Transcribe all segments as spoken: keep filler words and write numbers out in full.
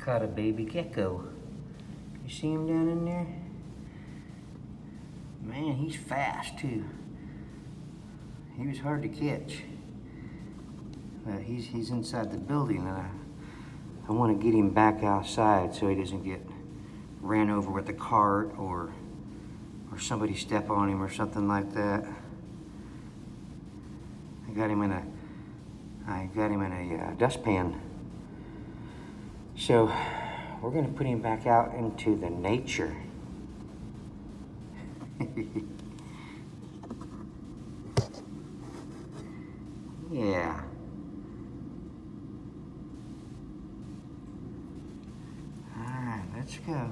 caught a baby gecko. You see him down in there? Man, he's fast too. He was hard to catch. But he's, he's inside the building, and I, I want to get him back outside so he doesn't get ran over with a cart or, or somebody step on him or something like that. I got him in a, I got him in a uh, dustpan. So we're gonna put him back out into the nature. Yeah. All right, let's go.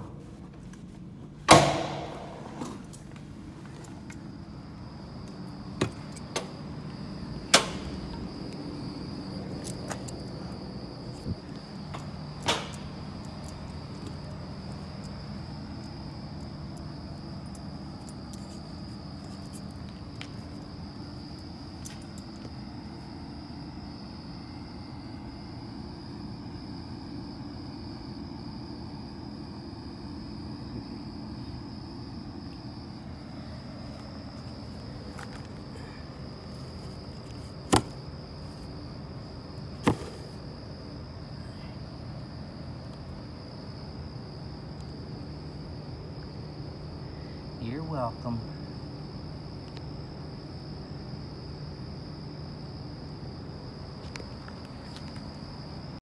You're welcome.